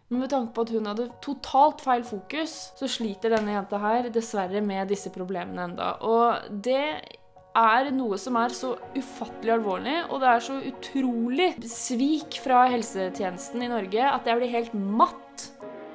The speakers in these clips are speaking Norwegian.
Men med tanke på at hun hadde totalt feil fokus, så sliter denne jenta her dessverre med disse problemene enda. Og det er noe som er så ufattelig alvorlig, og det er så utrolig svik fra helsetjenesten i Norge at jeg blir helt matt.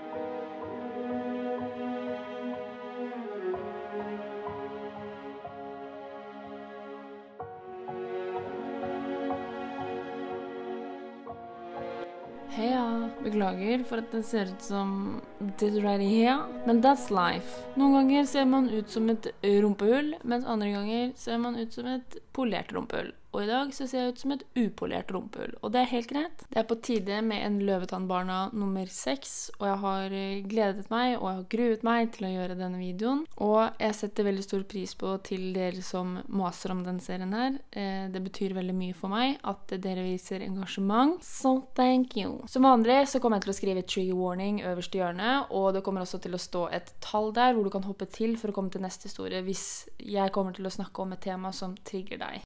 Heia, beklager for at det ser ut som diaré, men that's life. Noen ganger ser man ut som et rumpehull, mens andre ganger ser man ut som et polert rumpehull. Og i dag så ser jeg ut som et upolert rumpehull, og det er helt greit. Det er på tide med en Løvetannbarna nummer 6, og jeg har gledet meg, og jeg har gruet meg til å gjøre denne videoen. Og jeg setter veldig stor pris på til dere som maser om den serien her. Det betyr veldig mye for meg at dere viser engasjement, so thank you. Som vanlig så kommer jeg til å skrive trigger warning øverst i hjørnet, og det kommer også til å stå et tall der hvor du kan hoppe til for å komme til neste historie hvis jeg kommer til å snakke om et tema som trigger deg.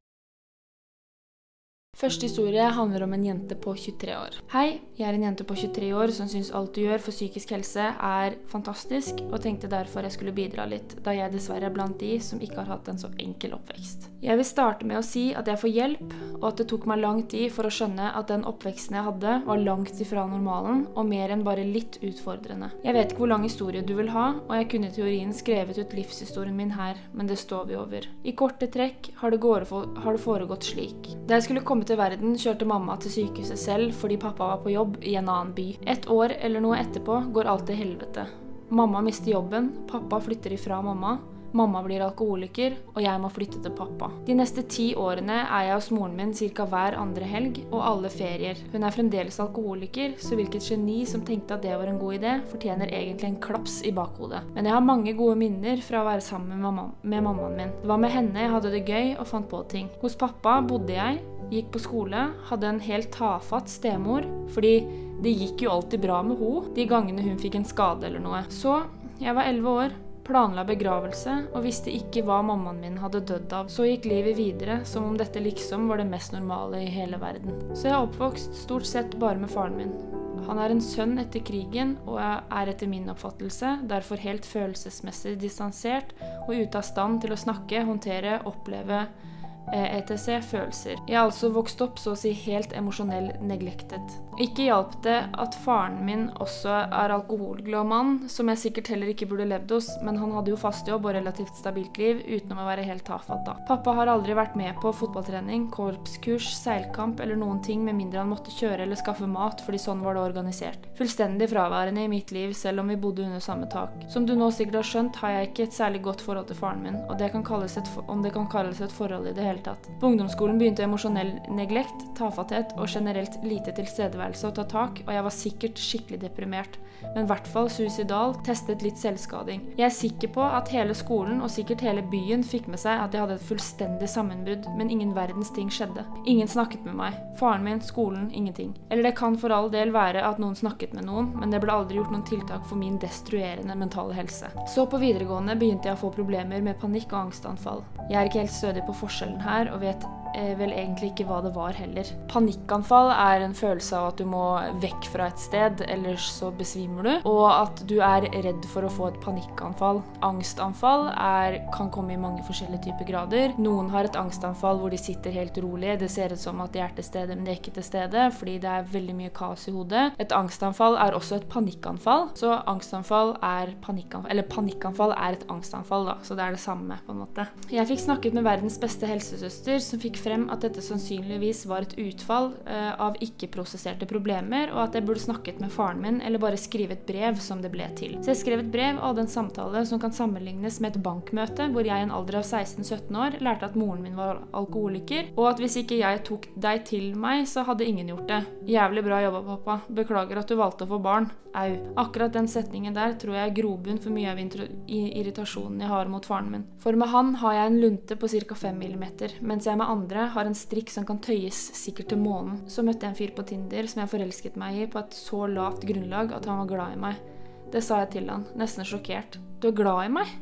Første historie handler om en jente på 23 år. Hei, jeg er en jente på 23 år som synes alt du gjør for psykisk helse er fantastisk, og tenkte derfor jeg skulle bidra litt, da jeg dessverre er blant de som ikke har hatt en så enkel oppvekst. Jeg vil starte med å si at jeg får hjelp, og at det tok meg lang tid for å skjønne at den oppveksten jeg hadde var langt ifra normalen, og mer enn bare litt utfordrende. Jeg vet ikke hvor lang historie du vil ha, og jeg kunne i teorien skrevet ut livshistorien min her, men det står vi over. I korte trekk har det foregått slik. Da jeg skulle komme til verden, kjørte mamma til sykehuset selv fordi pappa var på jobb i en annen by. Et år eller noe etterpå går alt til helvete. Mamma mister jobben, pappa flytter ifra mamma, mamma blir alkoholiker, og jeg må flytte til pappa. De neste 10 årene er jeg hos moren min cirka hver andre helg, og alle ferier. Hun er fremdeles alkoholiker, så hvilket geni som tenkte at det var en god idé, fortjener egentlig en klaps i bakhodet. Men jeg har mange gode minner fra å være sammen med mammaen min. Det var med henne jeg hadde det gøy og fant på ting. Hos pappa bodde jeg, gikk på skole, hadde en helt tafatt stemor, fordi det gikk jo alltid bra med henne, de gangene hun fikk en skade eller noe. Så, jeg var 11 år, planla begravelse, og visste ikke hva mammaen min hadde dødd av. Så gikk livet videre, som om dette liksom var det mest normale i hele verden. Så jeg er oppvokst stort sett bare med faren min. Han er en sønn etter krigen, og er etter min oppfattelse derfor helt følelsesmessig distansert, og ute av stand til å snakke, håndtere, oppleve, etc. følelser. Jeg har altså vokst opp så å si helt emosjonell neglektet. Ikke hjalp det at faren min også er alkoholglad mann, som jeg sikkert heller ikke burde levd hos, men han hadde jo fast jobb og relativt stabilt liv, utenom å være helt tafatt da. Pappa har aldri vært med på fotballtrening, korpskurs, seilkamp eller noen ting med mindre han måtte kjøre eller skaffe mat, fordi sånn var det organisert. Fullstendig fraværende i mitt liv, selv om vi bodde under samme tak. Som du nå sikkert har skjønt, har jeg ikke et særlig godt forhold til faren min, og det kan kalles et forhold i det hele tatt. På ungdomsskolen begynte emosjonell neglekt, tafatthet og generelt lite tilstedeværelse å ta tak, og jeg var sikkert skikkelig deprimert, men i hvert fall suicidal, testet litt selvskading. Jeg er sikker på at hele skolen og sikkert hele byen fikk med seg at jeg hadde et fullstendig sammenbrudd, men ingen verdens ting skjedde. Ingen snakket med meg. Faren min, skolen, ingenting. Eller det kan for all del være at noen snakket med noen, men det ble aldri gjort noen tiltak for min destruerende mentale helse. Så på videregående begynte jeg å få problemer med panikk og angstanfall. Jeg er ikke helt stødig på forskjellen her, og vet vel egentlig ikke hva det var heller. Panikkanfall er en følelse av at du må vekk fra et sted, ellers så besvimer du, og at du er redd for å få et panikkanfall. Angstanfall kan komme i mange forskjellige typer grader. Noen har et angstanfall hvor de sitter helt rolig, det ser ut som at de er til stede, men de er ikke til stede, fordi det er veldig mye kaos i hodet. Et angstanfall er også et panikkanfall, så angstanfall er panikkanfall, eller panikkanfall er et angstanfall da, så det er det samme på en måte. Jeg fikk snakket med verdens beste helsesøster, som fikk frem at dette sannsynligvis var et utfall av ikke-prosesserte problemer, og at jeg burde snakket med faren min, eller bare skrive et brev som det ble til. Så jeg skrev et brev og hadde en samtale som kan sammenlignes med et bankmøte, hvor jeg i en alder av 16-17 år lærte at moren min var alkoholiker, og at hvis ikke jeg tok deg til meg, så hadde ingen gjort det. Jævlig bra jobba, pappa. Beklager at du valgte å få barn. Au. Akkurat den setningen der tror jeg er grobunn for mye av irritasjonen jeg har mot faren min. For med han har jeg en lunte på ca. 5 mm, mens jeg med andre har en strikk som kan tøyes sikkert til månen. Så møtte jeg en fyr på Tinder som jeg forelsket meg i på et så lavt grunnlag at han var glad i meg. Det sa jeg til han, nesten sjokkert. Du er glad i meg?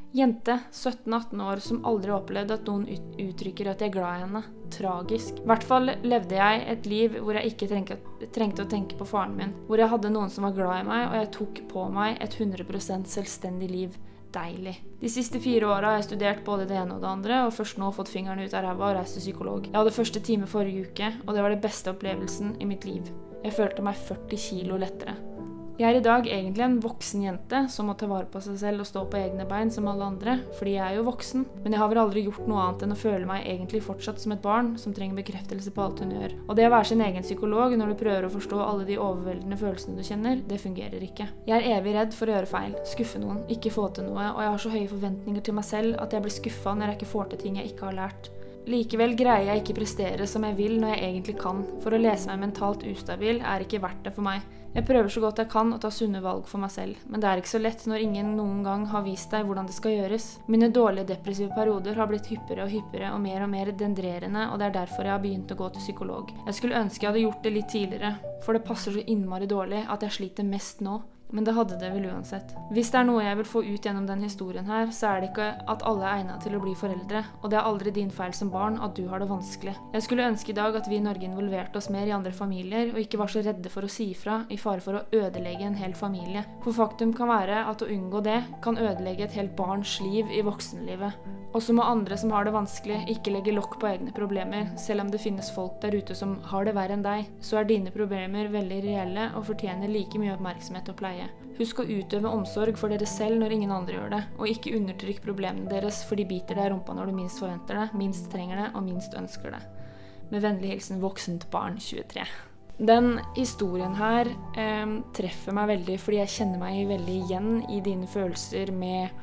Jente, 17-18 år, som aldri opplevde at noen uttrykker at jeg er glad i henne. Tragisk. I hvert fall levde jeg et liv hvor jeg ikke trengte å tenke på faren min. Hvor jeg hadde noen som var glad i meg, og jeg tok på meg et 100% selvstendig liv. Deilig. De siste 4 årene har jeg studert både det ene og det andre, og først nå fått fingrene ut av ræva og reist til psykolog. Jeg hadde første time forrige uke, og det var det beste opplevelsen i mitt liv. Jeg følte meg 40 kilo lettere. Jeg er i dag egentlig en voksen jente som må ta vare på seg selv og stå på egne bein som alle andre, fordi jeg er jo voksen. Men jeg har vel aldri gjort noe annet enn å føle meg egentlig fortsatt som et barn som trenger bekreftelse på alt hun gjør. Og det å være sin egen psykolog når du prøver å forstå alle de overveldende følelsene du kjenner, det fungerer ikke. Jeg er evig redd for å gjøre feil, skuffe noen, ikke få til noe, og jeg har så høye forventninger til meg selv at jeg blir skuffet når jeg ikke får til ting jeg ikke har lært. Likevel greier jeg ikke prestere som jeg vil når jeg egentlig kan. For å lese meg mentalt ustabil er ikke verdt det for meg. Jeg prøver så godt jeg kan å ta sunne valg for meg selv, men det er ikke så lett når ingen noen gang har vist deg hvordan det skal gjøres. Mine dårlige depressive perioder har blitt hyppigere og mer dendrerende, og det er derfor jeg har begynt å gå til psykolog. Jeg skulle ønske jeg hadde gjort det litt tidligere, for det passer så innmari dårlig at jeg sliter mest nå. Men det hadde det vel uansett. Hvis det er noe jeg vil få ut gjennom den historien her, så er det ikke at alle er egnet til å bli foreldre, og det er aldri din feil som barn at du har det vanskelig. Jeg skulle ønske i dag at vi i Norge involverte oss mer i andre familier, og ikke var så redde for å si ifra, i fare for å ødelegge en hel familie. For faktum kan være at å unngå det kan ødelegge et helt barns liv i voksenlivet. Også må andre som har det vanskelig ikke legge lokk på egne problemer, selv om det finnes folk der ute som har det verre enn deg, så er dine problemer veldig reelle og fortjener like mye oppmerksomhet og pleie. Husk å utøve omsorg for dere selv når ingen andre gjør det, og ikke undertrykk problemene deres, for de biter deg i rumpa når du minst forventer det, minst trenger det og minst ønsker det. Med vennlig hilsen voksent barn 23. Den historien her treffer meg veldig, fordi jeg kjenner meg veldig igjen i dine følelser med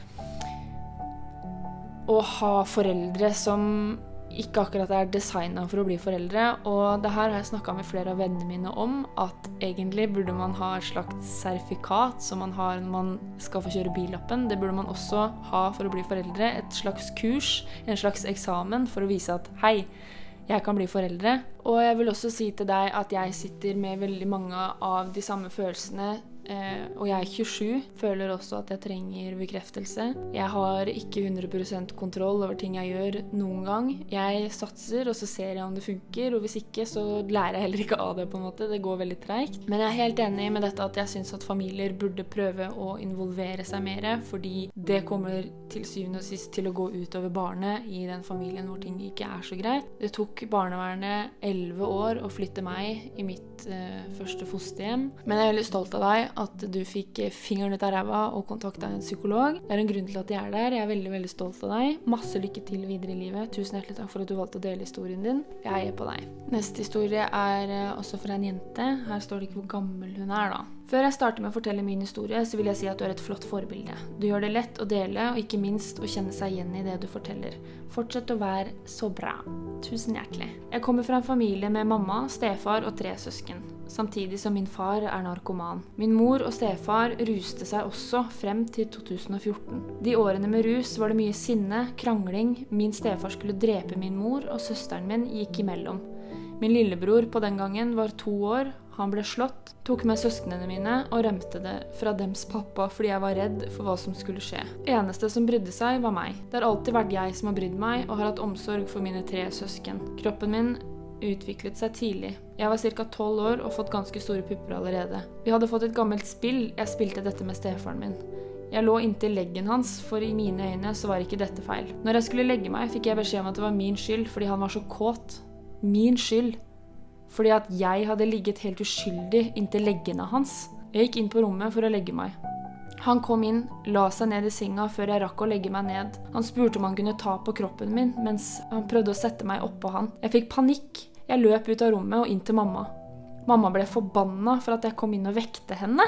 å ha foreldre som ikke akkurat er designet for å bli foreldre, og det her har jeg snakket med flere av vennene mine om, at egentlig burde man ha et slags sertifikat som man har når man skal få kjøre billappen. Det burde man også ha for å bli foreldre, et slags kurs, en slags eksamen for å vise at hei, jeg kan bli foreldre. Og jeg vil også si til deg at jeg sitter med veldig mange av de samme følelsene, og jeg er 27, føler også at jeg trenger bekreftelse. Jeg har ikke 100% kontroll over ting jeg gjør noen gang. Jeg satser, og så ser jeg om det funker, og hvis ikke så lærer jeg heller ikke av det på en måte. Det går veldig tregt. Men jeg er helt enig med dette at jeg synes at familier burde prøve å involvere seg mer, fordi det kommer til syvende og sist til å gå ut over barnet i den familien hvor ting ikke er så greit. Det tok barnevernet 11 år å flytte meg i mitt første fosterhjem, men jeg er veldig stolt av deg at du fikk fingeren ut av ræva og kontaktet en psykolog. Det er en grunn til at jeg er der. Jeg er veldig, veldig stolt av deg. Masse lykke til videre i livet. Tusen hjertelig takk for at du valgte å dele historien din. Jeg heier på deg. Neste historie er også fra en jente. Her står det ikke hvor gammel hun er da. Før jeg starter med å fortelle min historie, så vil jeg si at du er et flott forbilde. Du gjør det lett å dele, og ikke minst å kjenne seg igjen i det du forteller. Fortsett å være så bra. Tusen hjertelig. Jeg kommer fra en familie med mamma, stefar og 3 søsken. Samtidig som min far er narkoman. Min mor og stefar ruste seg også frem til 2014. De årene med rus var det mye sinne, krangling, min stefar skulle drepe min mor, og søsteren min gikk imellom. Min lillebror på den gangen var 2 år, han ble slått, tok med søsknene mine og rømte det fra dems pappa fordi jeg var redd for hva som skulle skje. Eneste som brydde seg var meg. Det har alltid vært jeg som har brydd meg og har hatt omsorg for mine 3 søsken. Kroppen min utviklet seg tidlig. Jeg var ca. 12 år og fått ganske store pupper allerede. Vi hadde fått et gammelt spill, jeg spilte dette med stefaren min. Jeg lå inntil leggen hans, for i mine øyne så var ikke dette feil. Når jeg skulle legge meg, fikk jeg beskjed om at det var min skyld fordi han var så kåt. Min skyld. Fordi at jeg hadde ligget helt uskyldig inntil leggene hans. Jeg gikk inn på rommet for å legge meg. Han kom inn, la seg ned i senga før jeg rakk å legge meg ned. Han spurte om han kunne ta på kroppen min, mens han prøvde å sette meg oppå han. Jeg fikk panikk. Jeg løp ut av rommet og inn til mamma. Mamma ble forbanna for at jeg kom inn og vekte henne.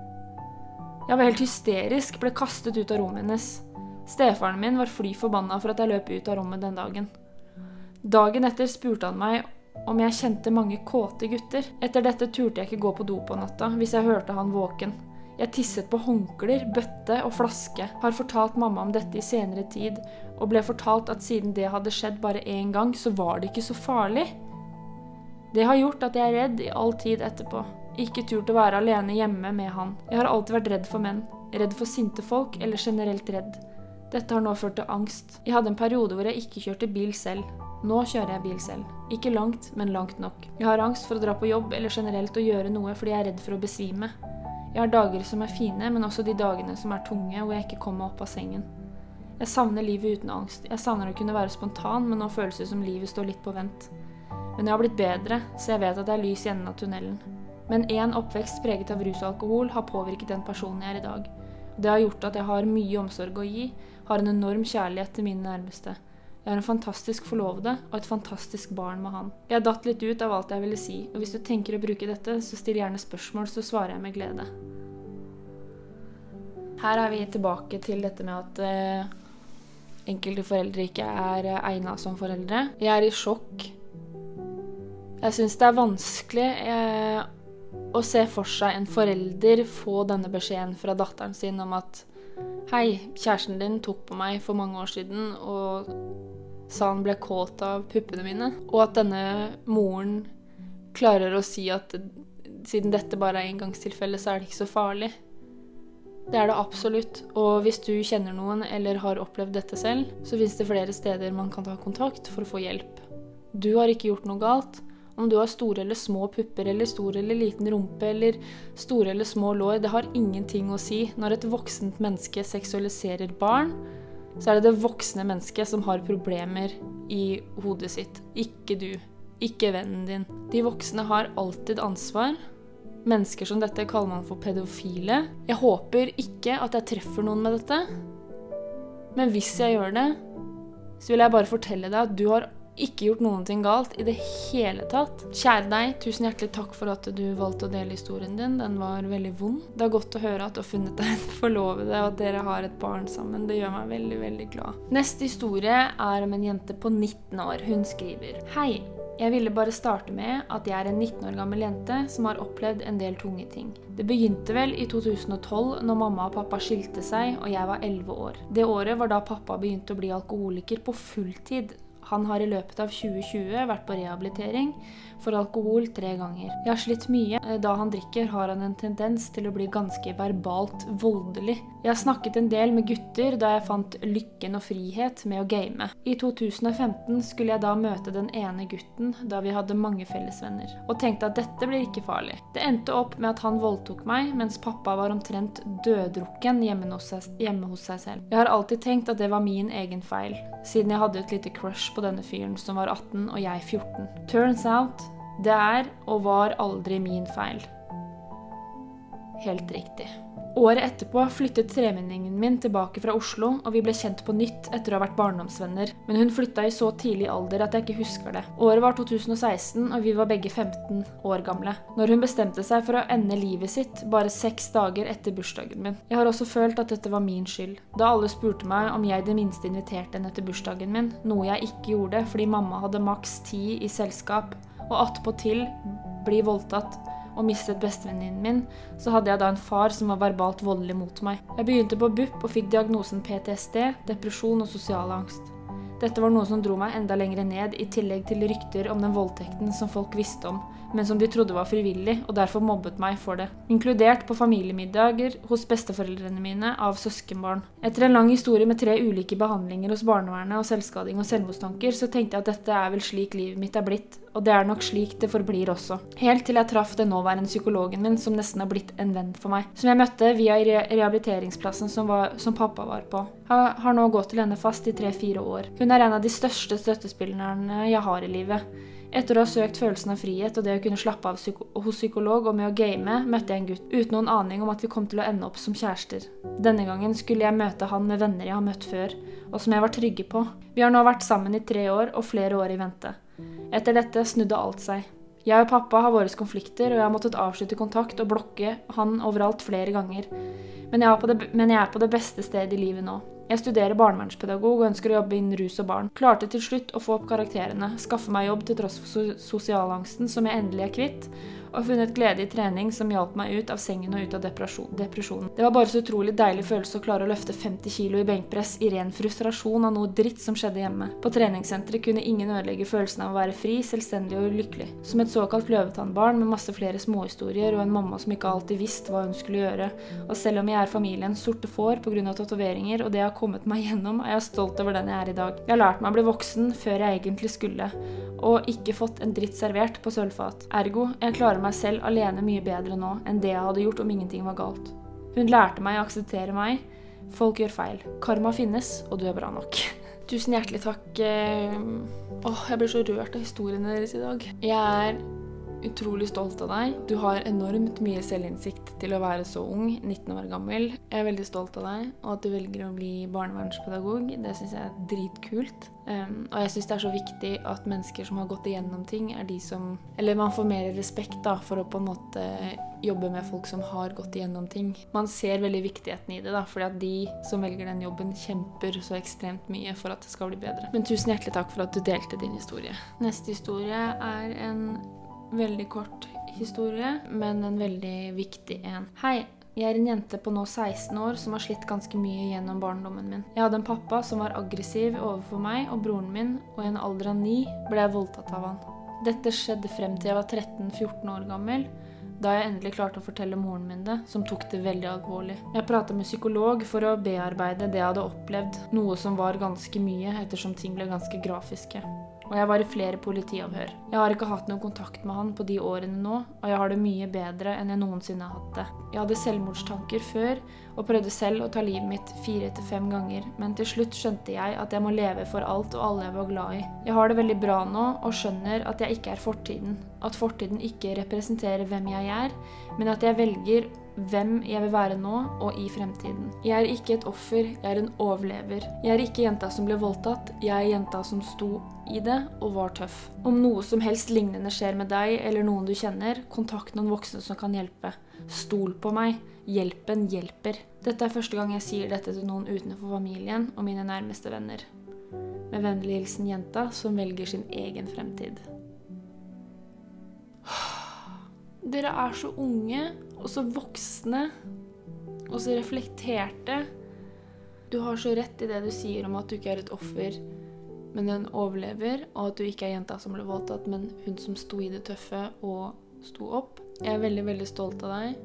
Jeg var helt hysterisk, ble kastet ut av rommet hennes. Stefaren min var fly forbanna for at jeg løp ut av rommet den dagen. Dagen etter spurte han meg om jeg kjente mange kåte gutter. Etter dette turte jeg ikke gå på do på natta hvis jeg hørte han våken. Jeg tisset på håndklær, bøtte og flaske. Har fortalt mamma om dette i senere tid, og ble fortalt at siden det hadde skjedd bare en gang, så var det ikke så farlig. Det har gjort at jeg er redd i all tid etterpå. Ikke turt å være alene hjemme med han. Jeg har alltid vært redd for menn. Redd for sinte folk, eller generelt redd. Dette har nå ført til angst. Jeg hadde en periode hvor jeg ikke kjørte bil selv. Nå kjører jeg bil selv. Ikke langt, men langt nok. Jeg har angst for å dra på jobb eller generelt å gjøre noe fordi jeg er redd for å besvime. Jeg har dager som er fine, men også de dagene som er tunge hvor jeg ikke kommer opp av sengen. Jeg savner livet uten angst. Jeg savner å kunne være spontan, men nå føles det som livet står litt på vent. Men jeg har blitt bedre, så jeg vet at det er lys i enden av tunnelen. Men en oppvekst preget av rus og alkohol har påvirket den personen jeg er i dag. Det har gjort at jeg har mye omsorg å gi, har en enorm kjærlighet til mine nærmeste. Jeg har en fantastisk forlovede og et fantastisk barn med han. Jeg har datt litt ut av alt jeg ville si, og hvis du tenker å bruke dette, så still gjerne spørsmål, så svarer jeg med glede. Her er vi tilbake til dette med at enkelte foreldre ikke er egnet som foreldre. Jeg er i sjokk. Jeg synes det er vanskelig å se for seg en forelder få denne beskjeden fra datteren sin om at «Hei, kjæresten din tok på meg for mange år siden og sa han ble kåt av puppene mine». Og at denne moren klarer å si at siden dette bare er engangstilfelle, så er det ikke så farlig. Det er det absolutt. Og hvis du kjenner noen eller har opplevd dette selv, så finnes det flere steder man kan ta kontakt for å få hjelp. Du har ikke gjort noe galt. Om du har store eller små pupper, eller stor eller liten rumpe, eller store eller små lår, det har ingenting å si. Når et voksent menneske seksualiserer barn, så er det det voksne mennesket som har problemer i hodet sitt. Ikke du. Ikke vennen din. De voksne har alltid ansvar. Mennesker som dette kaller man for pedofile. Jeg håper ikke at jeg treffer noen med dette. Men hvis jeg gjør det, så vil jeg bare fortelle deg at du har ikke gjort noen ting galt i det hele tatt. Kjære deg, tusen hjertelig takk for at du valgte å dele historien din. Den var veldig vond. Det er godt å høre at du har funnet deg en forlovede, og at dere har et barn sammen. Det gjør meg veldig, veldig glad. Neste historie er om en jente på 19 år. Hun skriver: Hei, jeg ville bare starte med at jeg er en 19 år gammel jente som har opplevd en del tunge ting. Det begynte vel i 2012 når mamma og pappa skilte seg, og jeg var 11 år. Det året var da pappa begynte å bli alkoholiker på fulltid. Han har i løpet av 2020 vært på rehabilitering for alkohol 3 ganger. Jeg har slitt mye. Da han drikker har han en tendens til å bli ganske verbalt voldelig. Jeg har snakket en del med gutter da jeg fant lykken og frihet med å game. I 2015 skulle jeg da møte den ene gutten da vi hadde mange fellesvenner, og tenkte at dette blir ikke farlig. Det endte opp med at han voldtok meg, mens pappa var omtrent døddrukken hjemme hos seg selv. Jeg har alltid tenkt at det var min egen feil, siden jeg hadde et lite crush på denne fyren som var 18 og jeg 14. Turns out, det er og var aldri min feil. Helt riktig. Året etterpå flyttet tremenningen min tilbake fra Oslo, og vi ble kjent på nytt etter å ha vært barndomsvenner. Men hun flyttet i så tidlig alder at jeg ikke husker det. Året var 2016, og vi var begge 15 år gamle. Når hun bestemte seg for å ende livet sitt, bare 6 dager etter bursdagen min. Jeg har også følt at dette var min skyld. Da alle spurte meg om jeg det minste inviterte henne til bursdagen min, noe jeg ikke gjorde fordi mamma hadde maks 10 i selskap, og attpåtil bli voldtatt og mistet bestevenninnen min, så hadde jeg da en far som var verbalt voldelig mot meg. Jeg begynte på BUP og fikk diagnosen PTSD, depresjon og sosial angst. Dette var noe som dro meg enda lenger ned, i tillegg til rykter om den voldtekten som folk visste om, men som de trodde var frivillig, og derfor mobbet meg for det. Inkludert på familiemiddager hos besteforeldrene mine av søskenbarn. Etter en lang historie med 3 ulike behandlinger hos barnevernet og selvskading og selvmordstanker, så tenkte jeg at dette er vel slik livet mitt er blitt, og det er nok slik det forblir også. Helt til jeg traff den nåværende psykologen min, som nesten har blitt en venn for meg, som jeg møtte via rehabiliteringsplassen som pappa var på. Jeg har nå gått til henne fast i 3-4 år. Hun er en av de største støttespillerne jeg har i livet. Etter å ha søkt følelsen av frihet og det å kunne slappe av hos psykolog og med å game, møtte jeg en gutt, uten noen aning om at vi kom til å ende opp som kjærester. Denne gangen skulle jeg møte han med venner jeg har møtt før, og som jeg var trygge på. Vi har nå vært sammen i 3 år og flere år i vente. Etter dette snudde alt seg. Jeg og pappa har våre konflikter, og jeg har måttet avslutte kontakt og blokke han overalt flere ganger. Men jeg er på det beste stedet i livet nå. Jeg studerer barnevernspedagog og ønsker å jobbe innen rus og barn. Klarte til slutt å få opp karakterene, skaffe meg jobb til tross for sosialangsten som jeg endelig er kvitt, og funnet glede i trening som hjalp meg ut av sengen og ut av depresjonen. Det var bare så utrolig deilig følelse å klare å løfte 50 kilo i benkpress i ren frustrasjon av noe dritt som skjedde hjemme. På treningssenteret kunne ingen ødelegge følelsen av å være fri, selvstendig og lykkelig. Som et såkalt løvetannbarn med masse flere småhistorier og en mamma som ikke alltid visste hva hun skulle gjøre. Og selv om jeg er familiens sorte får på grunn av tatoveringer og det jeg har kommet meg gjennom, er jeg stolt over den jeg er i dag. Jeg har lært meg å bli voksen før jeg egentlig skulle, og ikke fått en dritt servert på sølvfat. Ergo, jeg klarer meg selv alene mye bedre nå enn det jeg hadde gjort om ingenting var galt. Hun lærte meg å akseptere meg. Folk gjør feil. Karma finnes, og du er bra nok. Tusen hjertelig takk. Jeg blir så rørt av historiene deres i dag. Jeg er utrolig stolt av deg. Du har enormt mye selvinnsikt til å være så ung, 19 år gammel. Jeg er veldig stolt av deg, og at du velger å bli barnevernspedagog. Det synes jeg er dritkult. Og jeg synes det er så viktig at mennesker som har gått igjennom ting, er de som... Eller man får mer respekt da, for å på en måte jobbe med folk som har gått igjennom ting. Man ser veldig viktigheten i det da, fordi at de som velger den jobben kjemper så ekstremt mye for at det skal bli bedre. Men tusen hjertelig takk for at du delte din historie. Neste historie er en veldig kort historie, men en veldig viktig en. Hei, jeg er en jente på nå 16 år som har slitt ganske mye gjennom barndommen min. Jeg hadde en pappa som var aggressiv overfor meg og broren min, og i en alder av 9 ble jeg voldtatt av han. Dette skjedde frem til jeg var 13-14 år gammel, da jeg endelig klarte å fortelle moren min det, som tok det veldig alvorlig. Jeg pratet med psykolog for å bearbeide det jeg hadde opplevd, noe som var ganske mye ettersom ting ble ganske grafiske. Og jeg var i flere politiavhør. Jeg har ikke hatt noen kontakt med han på de årene nå, og jeg har det mye bedre enn jeg noensinne har hatt det. Jeg hadde selvmordstanker før, og prøvde selv å ta livet mitt 4-5 ganger, men til slutt skjønte jeg at jeg må leve for alt og alle jeg var glad i. Jeg har det veldig bra nå, og skjønner at jeg ikke er fortiden. At fortiden ikke representerer hvem jeg er, men at jeg velger hvem jeg vil være nå og i fremtiden. Jeg er ikke et offer, jeg er en overlever. Jeg er ikke jenta som ble voldtatt, jeg er jenta som sto i det og var tøff. Om noe som helst lignende skjer med deg eller noen du kjenner, kontakt noen voksne som kan hjelpe. Stol på meg. Hjelpen hjelper. Dette er første gang jeg sier dette til noen utenfor familien og mine nærmeste venner. Med vennlig hilsen jenta som velger sin egen fremtid. Dere er så unge, og så voksne, og så reflekterte. Du har så rett i det du sier om at du ikke er et offer, men en overlever, og at du ikke er jenta som ble voldtatt, men hun som sto i det tøffe og sto opp. Jeg er veldig, veldig stolt av deg.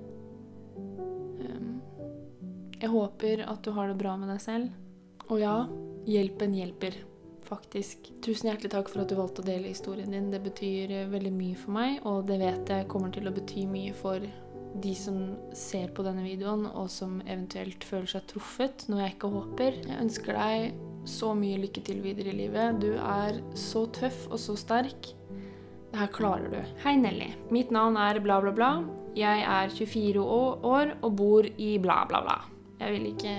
Jeg håper at du har det bra med deg selv. Og ja, hjelpen hjelper. Faktisk. Tusen hjertelig takk for at du valgte å dele historien din. Det betyr veldig mye for meg, og det vet jeg kommer til å bety mye for de som ser på denne videoen, og som eventuelt føler seg truffet, noe jeg ikke håper. Jeg ønsker deg så mye lykke til videre i livet. Du er så tøff og så sterk. Det her klarer du. Hei Nelly. Mitt navn er bla bla bla. Jeg er 24 år og bor i bla bla bla. Jeg vil ikke...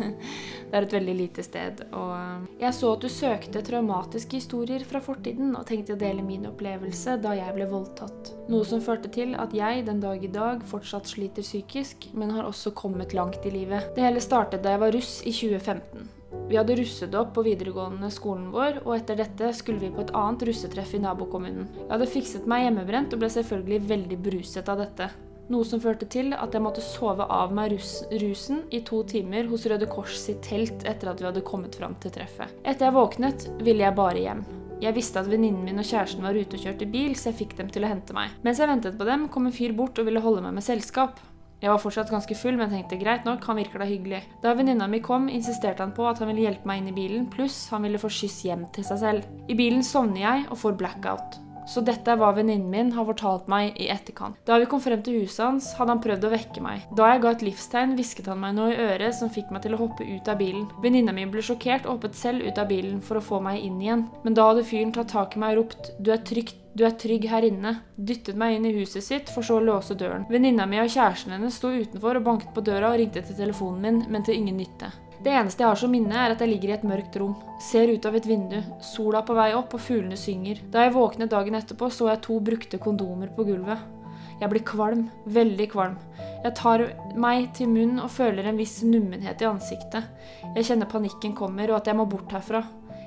Det er et veldig lite sted, og jeg så at du søkte traumatiske historier fra fortiden og tenkte å dele min opplevelse da jeg ble voldtatt. Noe som førte til at jeg den dag i dag fortsatt sliter psykisk, men har også kommet langt i livet. Det hele startet da jeg var russ i 2015. Vi hadde russet opp på videregående skolen vår, og etter dette skulle vi på et annet russetreff i nabokommunen. Jeg hadde fikset meg hjemmebrent og ble selvfølgelig veldig bruset av dette. Noe som førte til at jeg måtte sove av meg rusen i 2 timer hos Røde Kors sitt telt etter at vi hadde kommet fram til treffet. Etter jeg våknet, ville jeg bare hjem. Jeg visste at venninnen min og kjæresten var ute og kjørte bil, så jeg fikk dem til å hente meg. Mens jeg ventet på dem, kom en fyr bort og ville holde meg med selskap. Jeg var fortsatt ganske full, men tenkte greit nok, han virker da hyggelig. Da venninna mi kom, insisterte han på at han ville hjelpe meg inn i bilen, pluss han ville få skyss hjem til seg selv. I bilen sovner jeg og får blackout. Så dette er hva venninnen min har fortalt meg i etterkant. Da vi kom frem til huset hans, hadde han prøvd å vekke meg. Da jeg ga et livstegn, hvisket han meg noe i øret som fikk meg til å hoppe ut av bilen. Venninna mi ble sjokkert og hoppet selv ut av bilen for å få meg inn igjen. Men da hadde fyren tatt tak i meg og ropt, du er trygg her inne. Dyttet meg inn i huset sitt, for så å låse døren. Venninna mi og kjæresten hennes sto utenfor og banket på døra og ringte til telefonen min, men til ingen nytte. Det eneste jeg har som minne er at jeg ligger i et mørkt rom. Ser ut av et vindu. Sola på vei opp og fuglene synger. Da jeg våknet dagen etterpå så jeg 2 brukte kondomer på gulvet. Jeg blir kvalm. Veldig kvalm. Jeg tar meg til munnen og føler en viss nummenhet i ansiktet. Jeg kjenner panikken kommer og at jeg må bort herfra.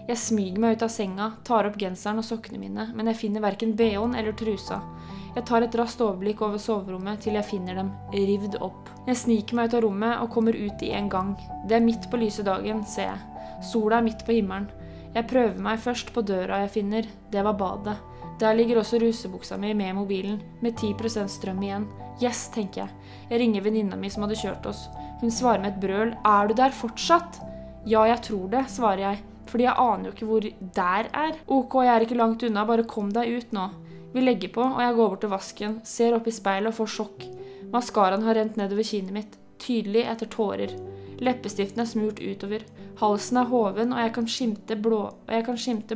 Jeg smyger meg ut av senga, tar opp genseren og sokkene mine, men jeg finner hverken BH-en eller trusa. Jeg tar et raskt overblikk over soverommet til jeg finner dem rivd opp. Jeg sniker meg ut av rommet og kommer ut i en gang. Det er midt på lyse dagen, ser jeg. Sola er midt på himmelen. Jeg prøver meg først på døra jeg finner. Det var badet. Der ligger også rusebuksa mi med mobilen, med 10% strøm igjen. Yes, tenker jeg. Jeg ringer venninna mi som hadde kjørt oss. Hun svarer med et brøl. Er du der fortsatt? Ja, jeg tror det, svarer jeg. Fordi jeg aner jo ikke hvor der er. Ok, jeg er ikke langt unna, bare kom deg ut nå. Vi legger på, og jeg går bort til vasken, ser opp i speilet og får sjokk. Maskaraen har rent nedover kinnet mitt, tydelig etter tårer. Leppestiften er smurt utover. Halsen er hoven, og jeg kan skimte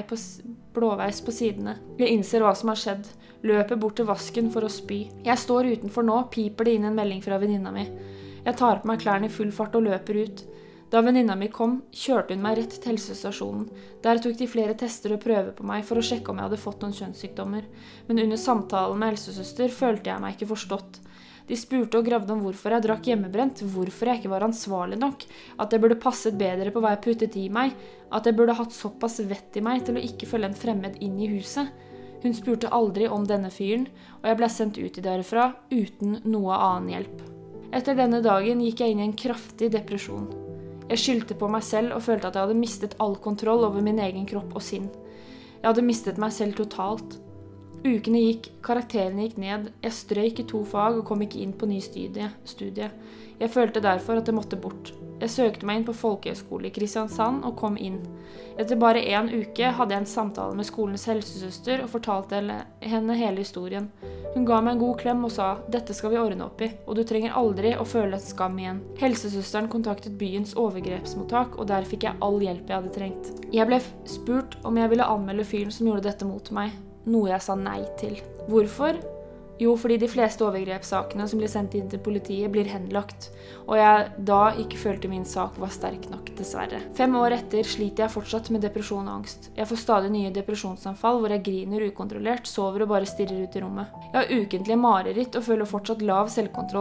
blåveis på sidene. Jeg innser hva som har skjedd. Løper bort til vasken for å spy. Jeg står utenfor nå, piper det inn en melding fra venninna mi. Jeg tar på meg klærne i full fart og løper ut. Da venninna mi kom, kjørte hun meg rett til helsestasjonen. Der tok de flere tester og prøver på meg for å sjekke om jeg hadde fått noen kjønnssykdommer. Men under samtalen med helsesøster følte jeg meg ikke forstått. De spurte og gravde om hvorfor jeg drakk hjemmebrent, hvorfor jeg ikke var ansvarlig nok, at jeg burde passet bedre på hva jeg puttet i meg, at jeg burde hatt såpass vett i meg til å ikke følge en fremmed inn i huset. Hun spurte aldri om denne fyren, og jeg ble sendt ut derfra uten noe annen hjelp. Etter denne dagen gikk jeg inn i en kraftig depresjon. Jeg skyldte på meg selv og følte at jeg hadde mistet all kontroll over min egen kropp og sinn. Jeg hadde mistet meg selv totalt. Ukene gikk, karakterene gikk ned, jeg strøyk i 2 fag og kom ikke inn på ny studie. Jeg følte derfor at det måtte bort. Jeg søkte meg inn på folkehøyskole i Kristiansand og kom inn. Etter bare 1 uke hadde jeg en samtale med skolens helsesøster og fortalte henne hele historien. Hun ga meg en god klem og sa, dette skal vi ordne opp i, og du trenger aldri å føle et skam igjen. Helsesøsteren kontaktet byens overgrepsmottak, og der fikk jeg all hjelp jeg hadde trengt. Jeg ble spurt om jeg ville anmelde fyren som gjorde dette mot meg, noe jeg sa nei til. Hvorfor? Jo, fordi de fleste overgrepssakene som blir sendt inn til politiet blir henlagt, og jeg da ikke følte min sak var sterk nok, dessverre. 5 år etter sliter jeg fortsatt med depresjon og angst. Jeg får stadig nye depresjonsanfall hvor jeg griner ukontrollert, sover og bare stirrer ut i rommet. Jeg har ukentlige mareritt og føler fortsatt lav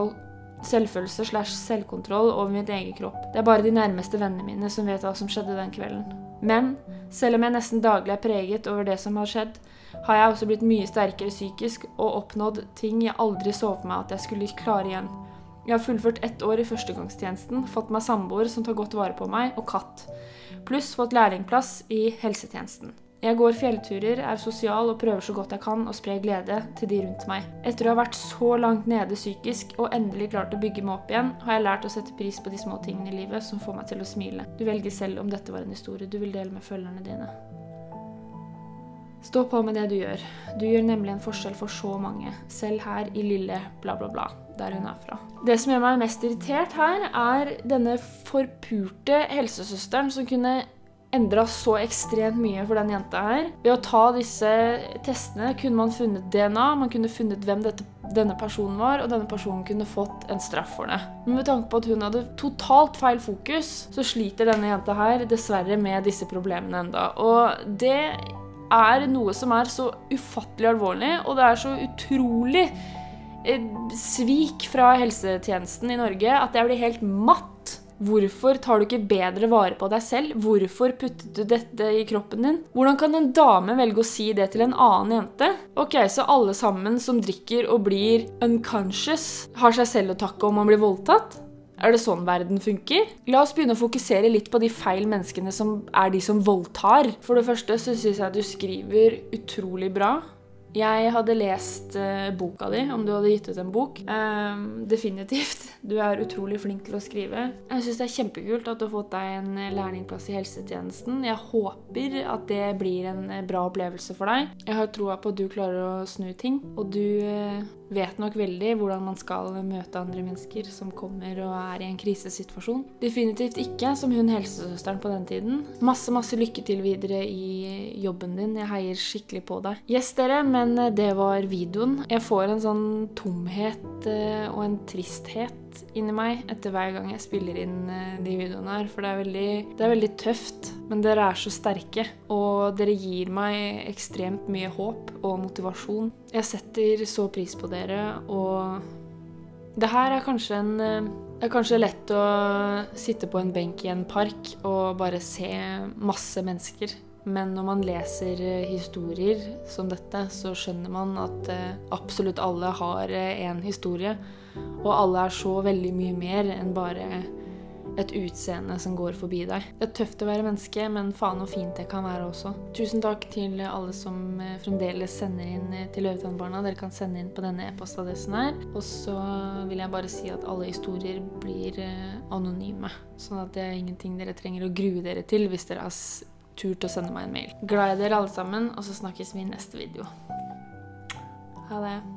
selvfølelse/selvkontroll over mitt egen kropp. Det er bare de nærmeste vennene mine som vet hva som skjedde den kvelden. Men, selv om jeg nesten daglig er preget over det som har skjedd, har jeg også blitt mye sterkere psykisk og oppnådd ting jeg aldri så for meg at jeg skulle klare igjen. Jeg har fullført 1 år i førstegangstjenesten, fått meg samboer som tar godt vare på meg, og katt. Pluss fått lærlingplass i helsetjenesten. Jeg går fjellturer, er sosial og prøver så godt jeg kan å spre glede til de rundt meg. Etter å ha vært så langt nede psykisk og endelig klart å bygge meg opp igjen, har jeg lært å sette pris på de små tingene i livet som får meg til å smile. Du velger selv om dette var en historie du vil dele med følgerne dine. Stå på med det du gjør. Du gjør nemlig en forskjell for så mange, selv her i lille bla bla bla, der hun er fra. Det som gjør meg mest irritert her, er denne forpurte helsesøsteren som kunne endret så ekstremt mye for den jenta her. Ved å ta disse testene kunne man funnet DNA, man kunne funnet hvem denne personen var, og denne personen kunne fått en straff for det. Men med tanke på at hun hadde totalt feil fokus, så sliter denne jenta her dessverre med disse problemene enda. Og det er noe som er så ufattelig alvorlig, og det er så utrolig svik fra helsetjenesten i Norge at jeg blir helt matt. Hvorfor tar du ikke bedre vare på deg selv? Hvorfor puttet du dette i kroppen din? Hvordan kan en dame velge å si det til en annen jente? Ok, så alle sammen som drikker og blir unconscious har seg selv å takke om man blir voldtatt? Er det sånn verden funker? La oss begynne å fokusere litt på de feil menneskene som er de som voldtar. For det første så synes jeg at du skriver utrolig bra. Jeg hadde lest boka di, om du hadde gitt ut en bok. Definitivt. Du er utrolig flink til å skrive. Jeg synes det er kjempekult at du har fått deg en lærlingplass i helsetjenesten. Jeg håper at det blir en bra opplevelse for deg. Jeg har troa på at du klarer å snu ting, og du vet nok veldig hvordan man skal møte andre mennesker som kommer og er i en krisesituasjon. Definitivt ikke som hun helsesøsteren på den tiden. Masse lykke til videre i jobben din. Jeg heier skikkelig på deg. Yes, dere, men det var videoen. Jeg får en sånn tomhet og en tristhet inni meg etter hver gang jeg spiller inn de videoene her, for det er veldig tøft, men dere er så sterke, og dere gir meg ekstremt mye håp og motivasjon. Jeg setter så pris på dere, og det her er kanskje en Det er kanskje lett å sitte på en benk i en park og bare se masse mennesker. Men når man leser historier som dette, så skjønner man at absolutt alle har en historie. Og alle er så veldig mye mer enn bare et utseende som går forbi deg. Det er tøft å være menneske, men faen og fint det kan være også. Tusen takk til alle som fremdeles sender inn til Løvetannbarna. Dere kan sende inn på denne e-postadressen her. Og så vil jeg bare si at alle historier blir anonyme. Sånn at det er ingenting dere trenger å grue dere til hvis dere har turt å sende meg en mail. Glad i dere alle sammen, og så snakkes vi i neste video. Ha det!